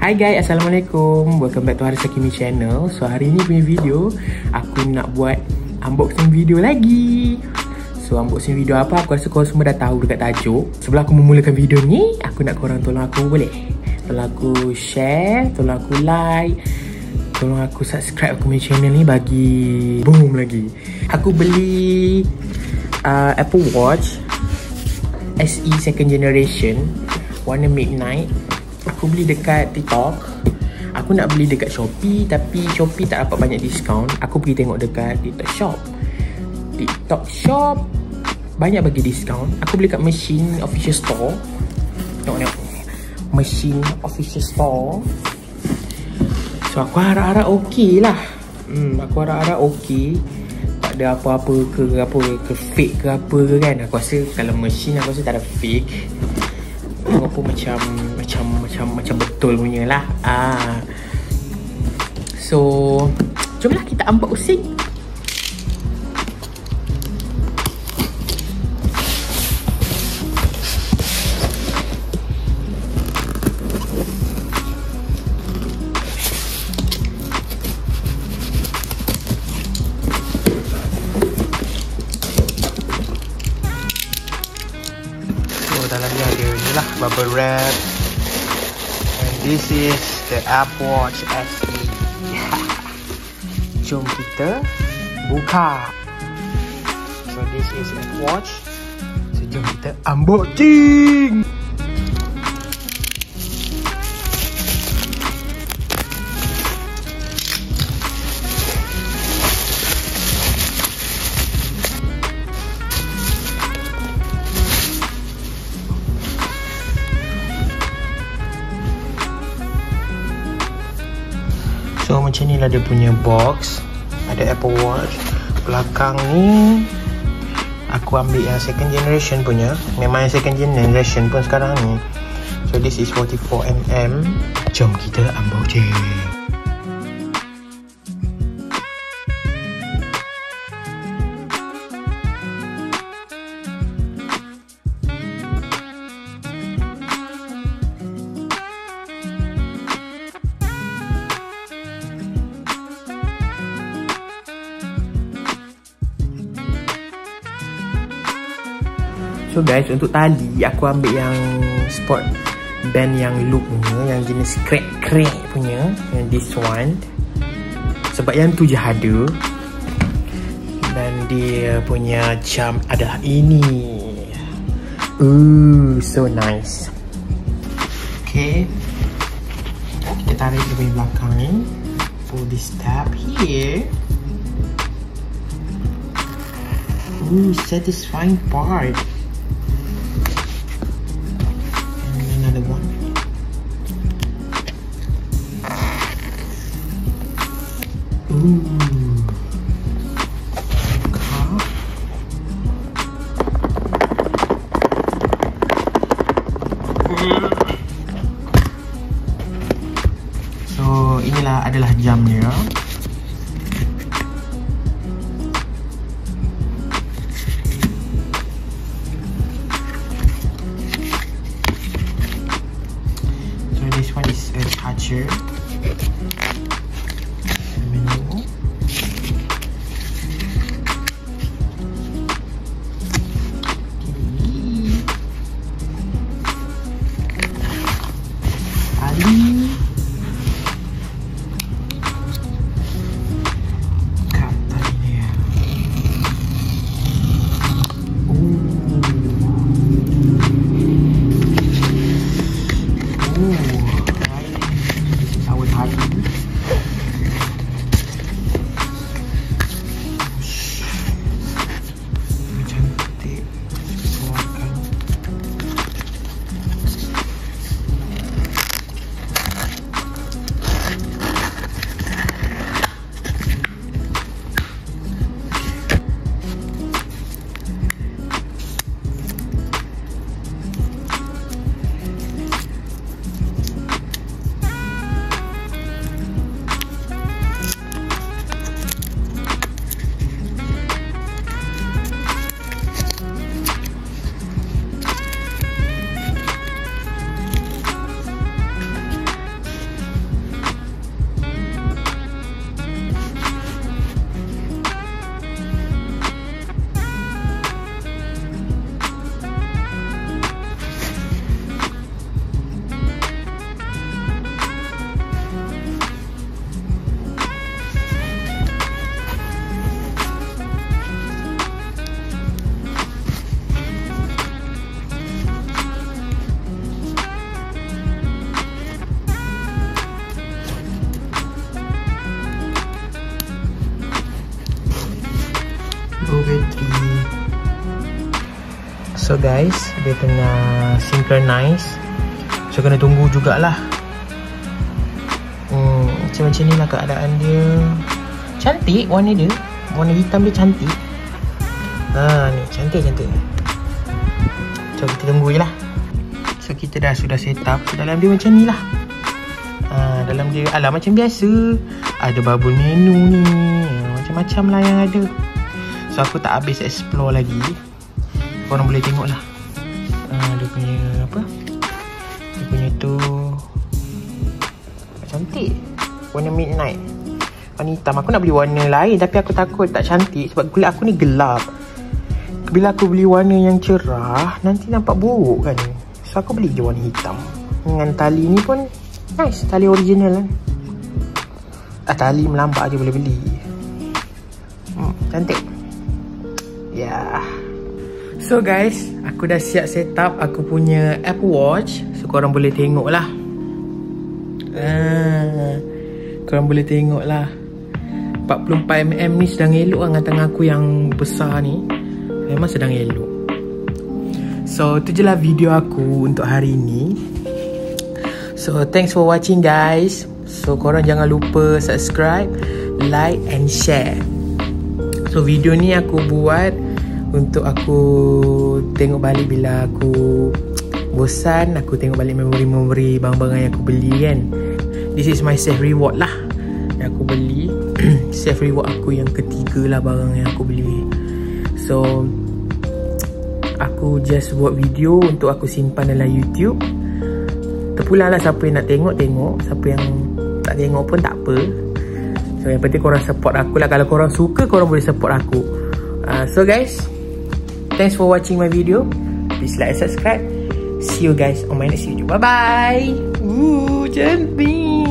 Hai guys, Assalamualaikum. Welcome back to Haris Hakimi channel. So hari ni punya video, aku nak buat unboxing video lagi. So unboxing video apa, aku rasa korang semua dah tahu dekat tajuk. Sebelum aku memulakan video ni, aku nak korang tolong aku boleh? Tolong aku share, tolong aku like, tolong aku subscribe aku punya channel ni bagi boom lagi. Aku beli Apple Watch SE second generation warna midnight. Aku beli dekat TikTok. Aku nak beli dekat Shopee, tapi Shopee tak dapat banyak diskaun. Aku pergi tengok dekat TikTok Shop. TikTok Shop banyak bagi diskaun. Aku beli kat Machine Official Store. Tengok Machine Official Store. So aku harap-harap okey lah. Aku harap-harap okey. Tak ada apa-apa ke fake ke apa ke kan. Aku rasa kalau Machine aku rasa tak ada fake. Tengok pun macam betul punya lah. So jomlah kita unboxing. Dalamnya ada ni lah, bubble wrap. And this is the Apple Watch SE. Jom kita buka. So this is Apple Watch. So jom kita unboxing. So macam ni lah dia punya box. Ada Apple Watch. Belakang ni aku ambil yang second generation punya. Memang yang second generation pun sekarang ni. So this is 44mm. Jom kita unboxing. So guys, untuk tali aku ambil yang sport band yang loop punya, yang jenis crack punya, yang this one. Sebab yang tu je ada. Dan dia punya jam adalah ini. So nice. Okay, kita tarik dia punya belakang ni. Pull this tab here. Satisfying part. So inilah adalah jamnya. So this one is a charger. So guys, dia tengah synchronize. So kena tunggu jugalah. Macam ni lah keadaan dia. Cantik warna dia. Warna hitam dia cantik. Ni cantik. So kita tunggu je lah. So kita sudah set up. Dalam dia macam ni lah. Dalam dia macam biasa. Ada bubble menu ni. Macam-macam lah yang ada. So aku tak habis explore lagi. Korang boleh tengok lah. Dia punya apa? Dia punya tu cantik. Warna midnight. Warna hitam. Aku nak beli warna lain tapi aku takut tak cantik sebab kulit aku ni gelap. Bila aku beli warna yang cerah, nanti nampak buruk kan. So aku beli je warna hitam. Dengan tali ni pun nice. Tali original kan. Tali melambak je boleh beli. Cantik. Ya. So guys, aku dah siap set up aku punya Apple Watch. So korang boleh tengok lah. Korang boleh tengok lah. 44mm ni sedang elok lah dengan tangan aku yang besar ni. Memang sedang elok. So tu je lah video aku untuk hari ni. So thanks for watching guys. So korang jangan lupa subscribe, like and share. So video ni aku buat untuk aku tengok balik bila aku bosan. Aku tengok balik memori-memori barang-barang yang aku beli kan. This is my self reward lah yang aku beli. Self reward aku yang ketiga lah barang yang aku beli. So aku just buat video untuk aku simpan dalam YouTube. Terpulang lah siapa yang nak tengok. Siapa yang tak tengok pun tak apa. So yang penting korang support aku lah. Kalau korang suka, korang boleh support aku. So guys, thanks for watching my video. Please like and subscribe. See you guys on my next video. Bye bye. Cantik.